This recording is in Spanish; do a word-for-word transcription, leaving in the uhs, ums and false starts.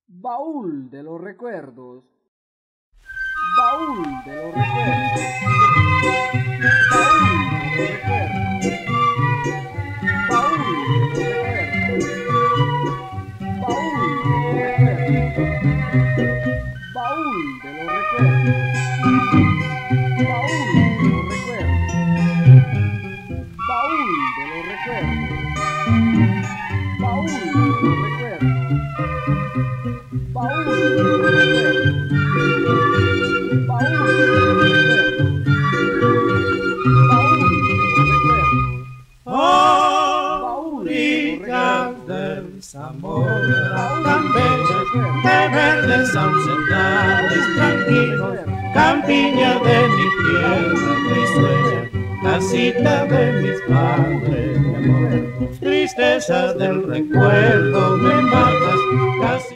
Baúl de los recuerdos. Baúl de los recuerdos. Baúl de los recuerdos. Baúl de los recuerdos. Baúl de los recuerdos. Baúl de los recuerdos. Baúl de los recuerdos. Baúl de los recuerdos. Baúl de los recuerdos. Baúl de los recuerdos. Baúl de los recuerdos. Orillas del Zamora, tan bellas, de verdes ausentales, tranquilos, campiña de mi tierra, mi sueña, casita de mis padres, mi amor. Tristeza del recuerdo, me